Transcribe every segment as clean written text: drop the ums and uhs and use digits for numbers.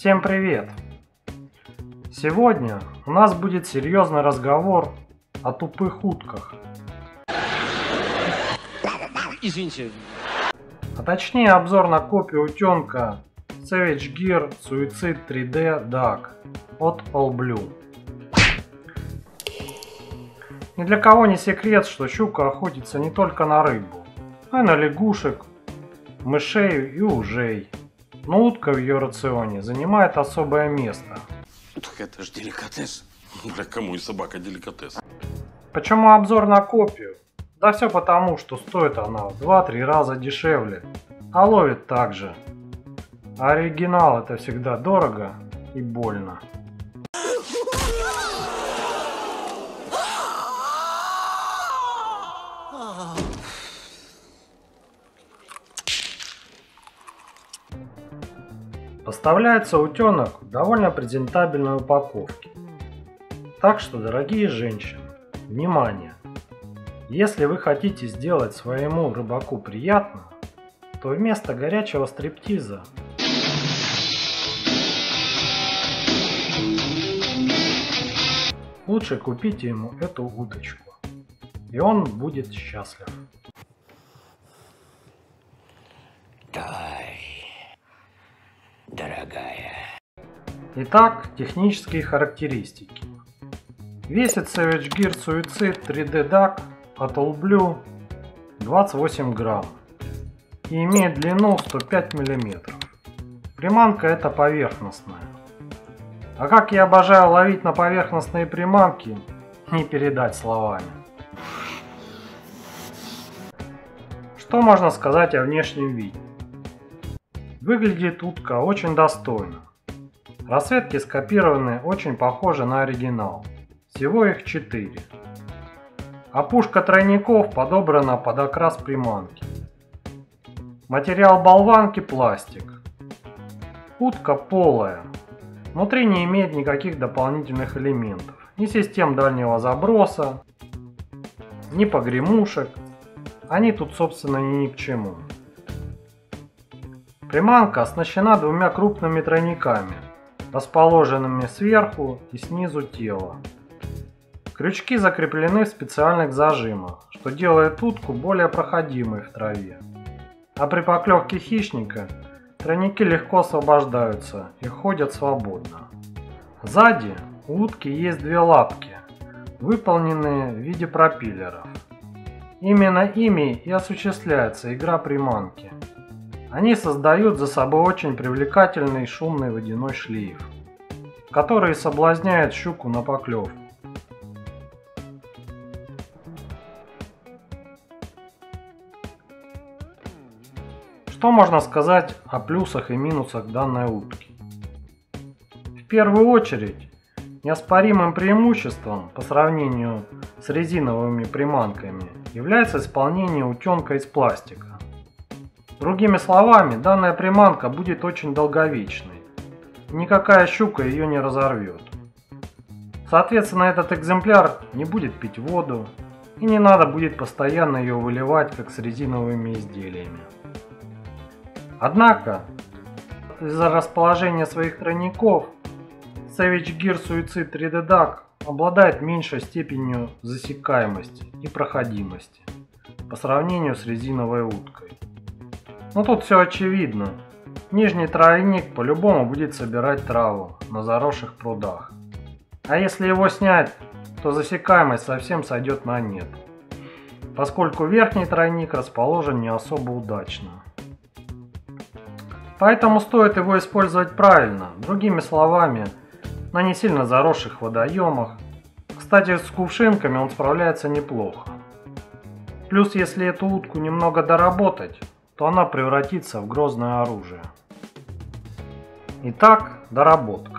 Всем привет! Сегодня у нас будет серьезный разговор о тупых утках. Извините. А точнее обзор на копию утенка Savage Gear Suicide 3D Duck от All Blue. Ни для кого не секрет, что щука охотится не только на рыбу, но и на лягушек, мышей и ужей. Но утка в ее рационе занимает особое место. Так это ж деликатес. Да кому и собака деликатес. Почему обзор на копию? Да все потому, что стоит она в 2-3 раза дешевле, а ловит так же. А оригинал это всегда дорого и больно. Поставляется утенок в довольно презентабельной упаковке. Так что, дорогие женщины, внимание! Если вы хотите сделать своему рыбаку приятно, то вместо горячего стриптиза лучше купите ему эту удочку, и он будет счастлив. Дорогая. Итак, технические характеристики. Весит Savage Gear Suicide 3D Duck от All Blue 28 грамм и имеет длину 105 мм. Приманка эта поверхностная. А как я обожаю ловить на поверхностные приманки, не передать словами. Что можно сказать о внешнем виде? Выглядит утка очень достойно. Расцветки скопированы очень похожи на оригинал. Всего их 4. Опушка тройников подобрана под окрас приманки. Материал болванки пластик. Утка полая. Внутри не имеет никаких дополнительных элементов. Ни систем дальнего заброса, ни погремушек. Они тут собственно ни к чему. Приманка оснащена двумя крупными тройниками, расположенными сверху и снизу тела. Крючки закреплены в специальных зажимах, что делает утку более проходимой в траве. А при поклевке хищника тройники легко освобождаются и ходят свободно. Сзади у утки есть две лапки, выполненные в виде пропеллеров. Именно ими и осуществляется игра приманки. Они создают за собой очень привлекательный шумный водяной шлейф, который соблазняет щуку на поклевку. Что можно сказать о плюсах и минусах данной утки? В первую очередь, неоспоримым преимуществом по сравнению с резиновыми приманками является исполнение утенка из пластика. Другими словами, данная приманка будет очень долговечной. Никакая щука ее не разорвет. Соответственно, этот экземпляр не будет пить воду и не надо будет постоянно ее выливать, как с резиновыми изделиями. Однако, из-за расположения своих тройников, Savage Gear Suicide 3D Duck обладает меньшей степенью засекаемости и проходимости по сравнению с резиновой уткой. Но тут все очевидно. Нижний тройник по-любому будет собирать траву на заросших прудах. А если его снять, то засекаемость совсем сойдет на нет, поскольку верхний тройник расположен не особо удачно. Поэтому стоит его использовать правильно, другими словами, на не сильно заросших водоемах. Кстати, с кувшинками он справляется неплохо. Плюс, если эту утку немного доработать, то она превратится в грозное оружие. Итак, доработка.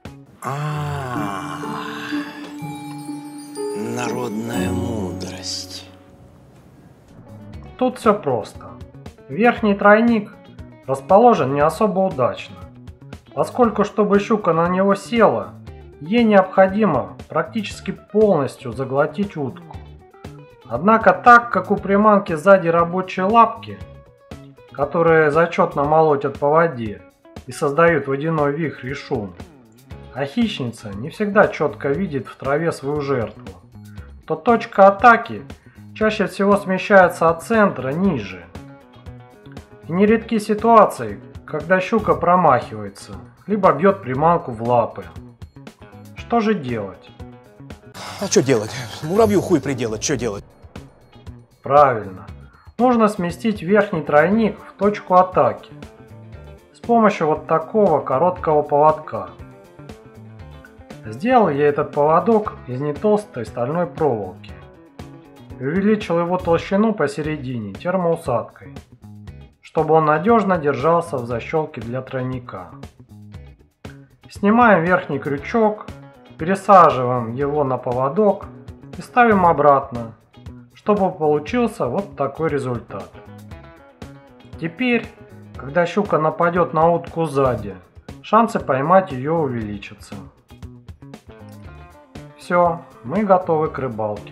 Народная мудрость. Тут все просто. Верхний тройник расположен не особо удачно, поскольку, чтобы щука на него села, ей необходимо практически полностью заглотить утку. Однако, так как у приманки сзади рабочие лапки, которые зачетно молотят по воде, и создают водяной вихрь и шум, а хищница не всегда четко видит в траве свою жертву, то точка атаки чаще всего смещается от центра ниже. И нередки ситуации, когда щука промахивается, либо бьет приманку в лапы. Что же делать? А что делать? Муравью хуй приделать, что делать? Правильно. Нужно сместить верхний тройник в точку атаки с помощью вот такого короткого поводка. Сделал я этот поводок из нетолстой стальной проволоки и увеличил его толщину посередине термоусадкой, чтобы он надежно держался в защелке для тройника. Снимаем верхний крючок, пересаживаем его на поводок и ставим обратно, чтобы получился вот такой результат. Теперь, когда щука нападет на утку сзади, шансы поймать ее увеличатся. Все, мы готовы к рыбалке.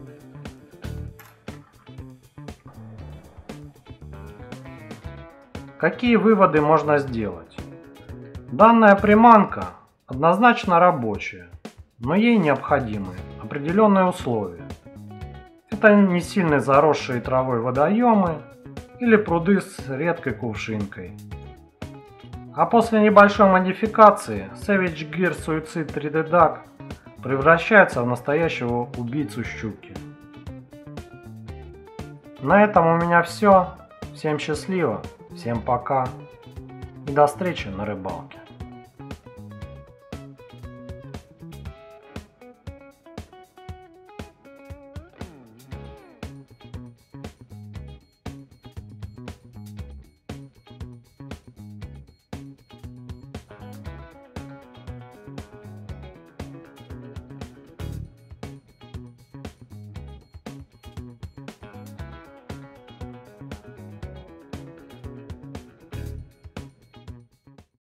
Какие выводы можно сделать? Данная приманка однозначно рабочая, но ей необходимы определенные условия. Это не сильно заросшие травой водоемы или пруды с редкой кувшинкой. А после небольшой модификации Savage Gear Suicide 3D Duck превращается в настоящего убийцу щуки. На этом у меня все. Всем счастливо, всем пока и до встречи на рыбалке.